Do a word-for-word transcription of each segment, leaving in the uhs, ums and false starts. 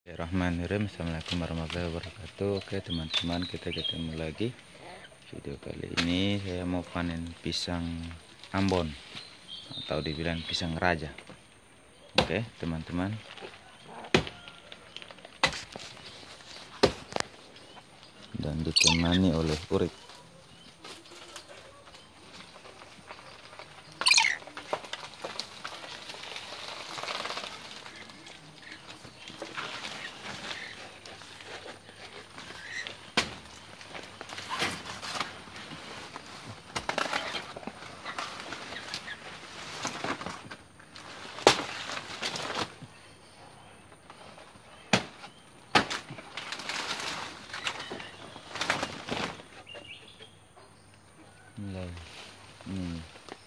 Bismillahirrahmanirrahim. Assalamualaikum warahmatullahi wabarakatuh. Oke teman-teman, kita ketemu lagi. Video kali ini saya mau panen pisang Ambon atau dibilang pisang raja. Oke teman-teman, dan ditemani oleh Urip. Mulai. Hmm.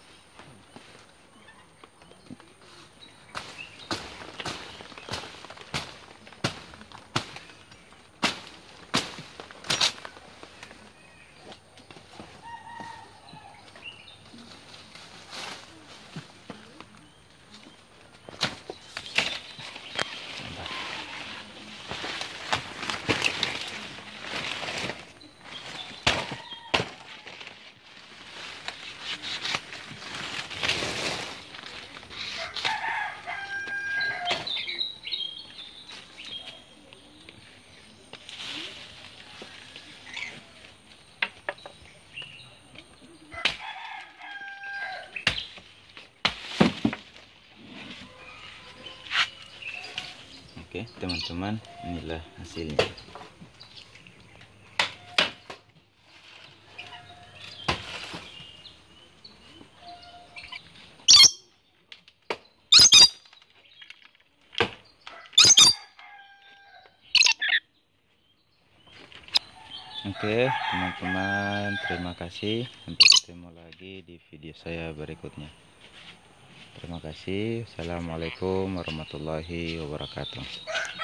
Oke teman-teman, inilah hasilnya. Oke teman-teman, terima kasih. Sampai ketemu lagi di video saya berikutnya. Terima kasih. Assalamualaikum warahmatullahi wabarakatuh.